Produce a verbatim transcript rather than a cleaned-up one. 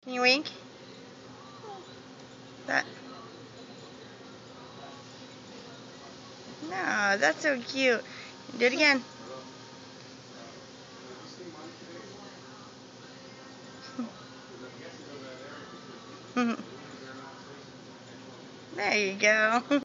Can you wink? That. No, that's so cute. Do it again. There you go.